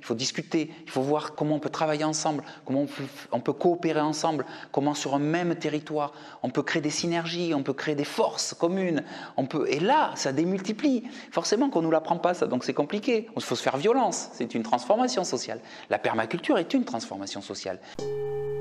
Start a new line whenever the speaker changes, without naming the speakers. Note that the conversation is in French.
faut discuter, il faut voir comment on peut travailler ensemble, comment on peut coopérer ensemble, comment sur un même territoire, on peut créer des synergies, on peut créer des forces communes, et là, ça démultiplie. Forcément qu'on ne nous l'apprend pas ça, donc c'est compliqué. Il faut se faire violence, c'est une transformation sociale. La permaculture est une transformation sociale.